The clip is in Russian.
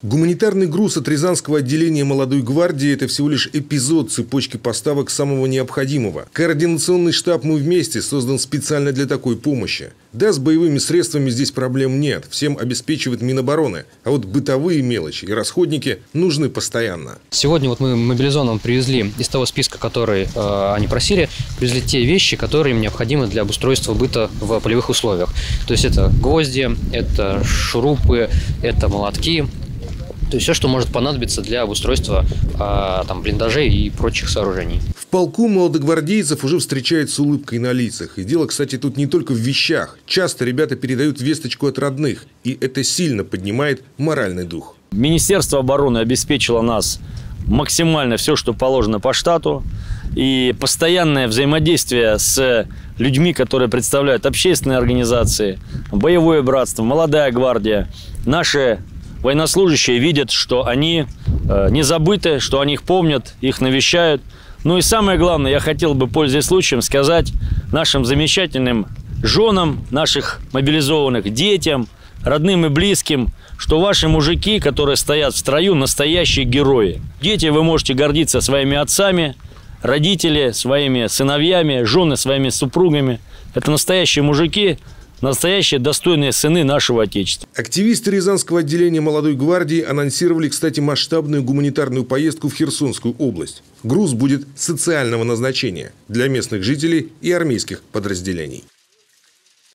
Гуманитарный груз от Рязанского отделения молодой гвардии – это всего лишь эпизод цепочки поставок самого необходимого. Координационный штаб «Мы вместе» создан специально для такой помощи. Да, с боевыми средствами здесь проблем нет, всем обеспечивает Минобороны. А вот бытовые мелочи и расходники нужны постоянно. Сегодня вот мы мобилизованным привезли из того списка, который они просили, привезли те вещи, которые им необходимы для обустройства быта в полевых условиях. То есть это гвозди, это шурупы, это молотки. То есть все, что может понадобиться для обустройства блиндажей и прочих сооружений. В полку молодогвардейцев уже встречают с улыбкой на лицах. И дело, кстати, тут не только в вещах. Часто ребята передают весточку от родных. И это сильно поднимает моральный дух. Министерство обороны обеспечило нас максимально все, что положено по штату. И постоянное взаимодействие с людьми, которые представляют общественные организации, боевое братство, молодая гвардия, наши военнослужащие видят, что они не забыты, что о них помнят, их навещают. Ну и самое главное, я хотел бы, пользуясь случаем, сказать нашим замечательным женам, наших мобилизованных, детям, родным и близким, что ваши мужики, которые стоят в строю, настоящие герои. Дети, вы можете гордиться своими отцами, родители своими сыновьями, жены своими супругами. Это настоящие мужики, настоящие достойные сыны нашего Отечества. Активисты Рязанского отделения молодой гвардии анонсировали, кстати, масштабную гуманитарную поездку в Херсонскую область. Груз будет социального назначения для местных жителей и армейских подразделений.